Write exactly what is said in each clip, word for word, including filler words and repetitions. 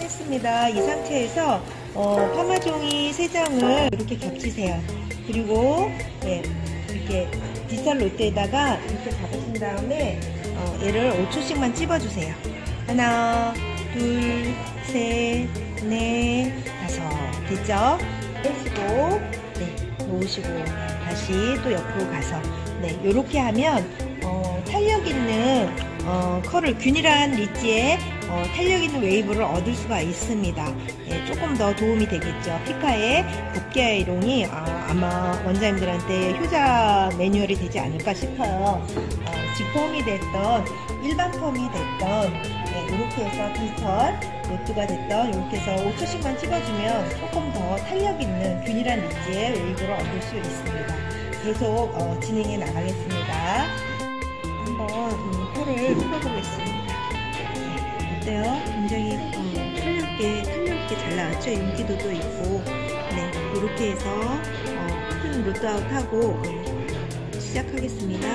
했습니다. 이 상태에서 어, 파마종이 세 장을 이렇게 겹치세요. 그리고 네, 이렇게 디지털 롯데에다가 이렇게 잡으신 다음에 어, 얘를 오 초씩만 찝어주세요. 하나, 둘, 셋, 넷, 다섯. 됐죠? 빼시고 네, 놓으시고 다시 또 옆으로 가서 네, 요렇게 하면 어, 탄력 있는 어, 컬을 균일한 리지에 어, 탄력 있는 웨이브를 얻을 수가 있습니다. 예, 조금 더 도움이 되겠죠. 피카의 곱게 아이롱이 아, 아마 원장님들한테 효자 매뉴얼이 되지 않을까 싶어요. 어, 직펌이 됐던 일반 펌이 됐던 네, 이렇게 해서 디지털 로트가 됐던 이렇게 해서 오 초씩만 찍어주면 조금 더 탄력 있는 균일한 리지의 웨이브를 얻을 수 있습니다. 계속 어, 진행해 나가겠습니다. 한번 음, 컬을 풀어보겠습니다. 네, 어때요? 굉장히 어, 탄력있게 탄력있게 잘 나왔죠? 윤기도도 있고 네, 이렇게 해서 어, 큰 로드아웃하고 어, 시작하겠습니다.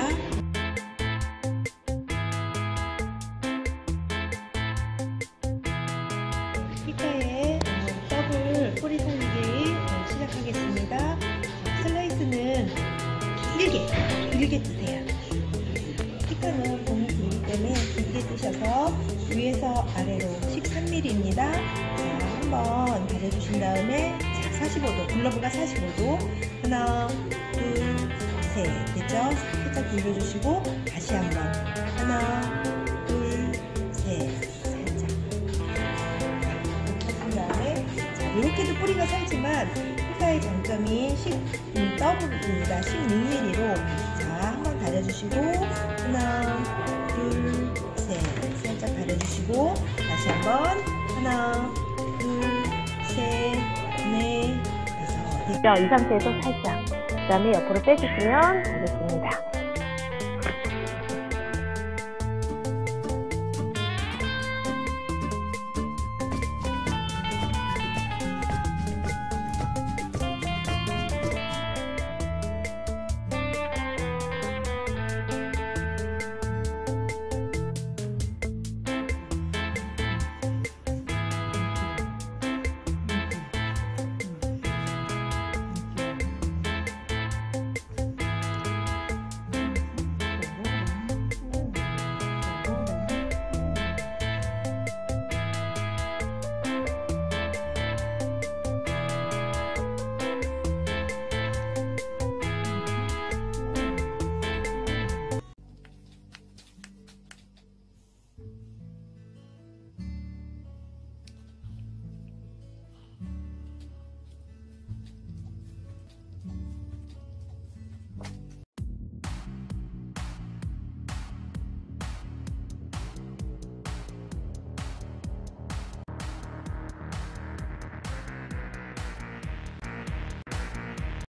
피카의 어, 더블 꼬리 살리기 어, 시작하겠습니다. 자, 슬라이스는 길게 길게 뜨세요. 피카는 공이 길기 때문에 길게 뜨셔서 위에서 아래로 십삼 밀리미터입니다. 자, 한번 다려주신 다음에 자, 사십오 도, 글러브가 사십오 도 하나, 둘, 셋 됐죠? 살짝 돌려주시고 다시 한번 하나, 둘, 셋 살짝 하신 다음에 자, 이렇게도 뿌리가 살지만 피카의 장점이 십, 음, 더블입니다. 십육 밀리미터로 자, 한번 다려주시고 하나, 둘, 셋 살짝 다려주시고 다시 한번 하나, 둘, 셋, 넷, 다섯. 이 상태에서 살짝 그 다음에 옆으로 빼주시면 되겠습니다.